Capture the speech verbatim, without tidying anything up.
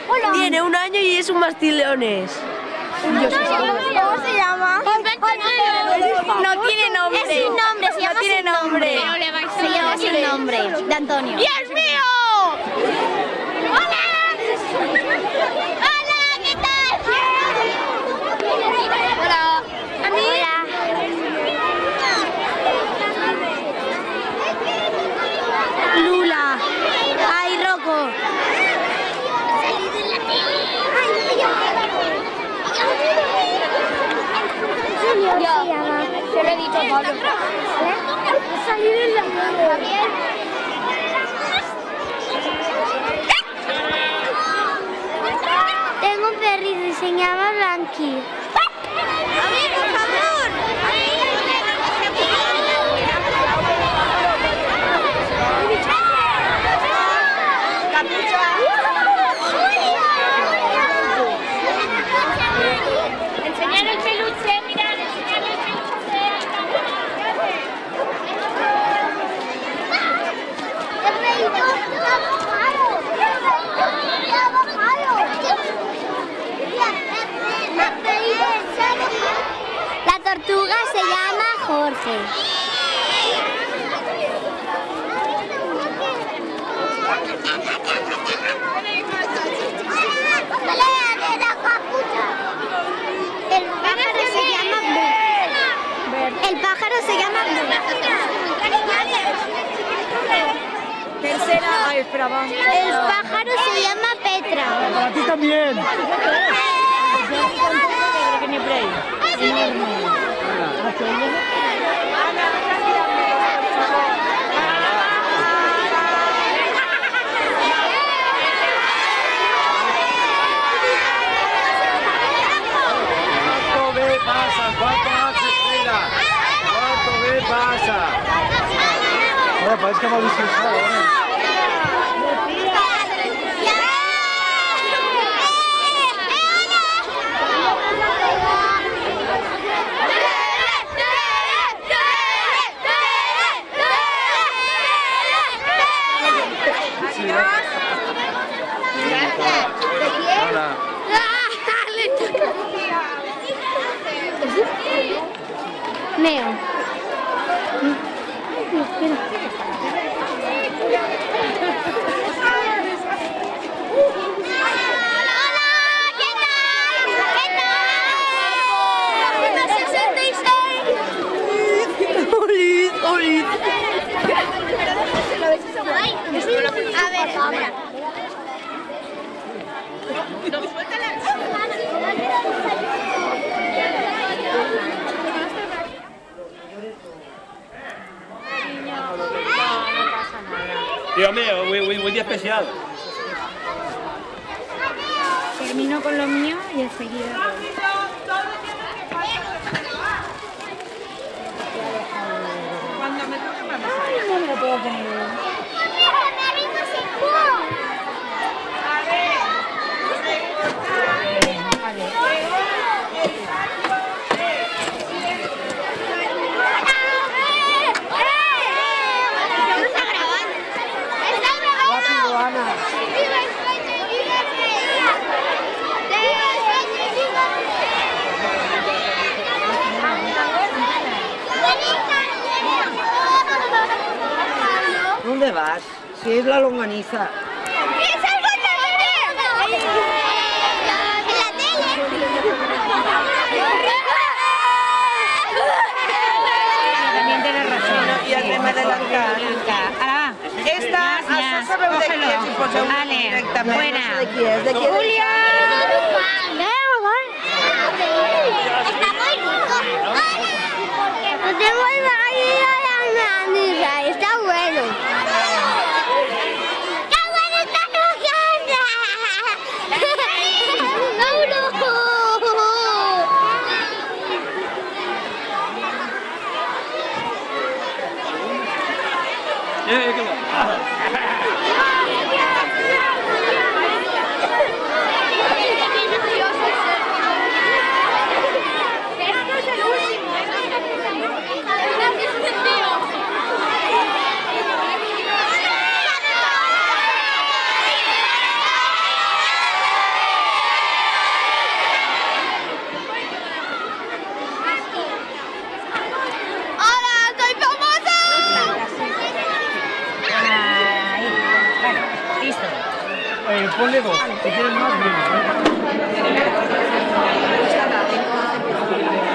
Hola. Tiene un año y es un mastileones. ¿Cómo se llama? No tiene nombre. Es sin nombre, se llama No tiene sin nombre. nombre. Se llama sin nombre, de Antonio. ¡Dios mío! ¡Hola! ¡Hola! ¿Qué tal? Hola. ¿A mí? Hola. Lula. Ay, Rocco. Yo, se lo he dicho a Pablo. Salir en la Javier. Tengo un perrito y se llama Blanqui. A ver, por favor. Enseñar el peluche, mirad, enseñar el peluche. La tortuga se llama Jorge. El pájaro se llama Blue. El pájaro se llama Blue. Tercera, ay, espera, va. El pájaro se llama Petra. Para ti también. ¿Cuánto B pasa? ¿Cuánto más espera? ¿Cuánto B pasa? Ahora parece que hemos disfrutado, ¿eh? Hola. Neo. ¡Olis! ¡Olis! A ver, espera. Dios mío, muy, muy, muy día especial. Termino con lo mío y enseguida. No me lo puedo poner. Rápido, Ana. ¿Dónde vas? Si es la longaniza. También tienes razón. I el tema de l'encar. Ara va. Esta, això sabeu de qui és, i poseu Vale, directament. buena. No sé de qui és. De qui és? Julia. Está muy rico. Tenemos la longaniza. Está bueno. ¡Qué buena está tu casa! Eh, qué bueno. ¡Gracias, tío! Eh, ponle dos. Si quieres más, menos. ¿eh?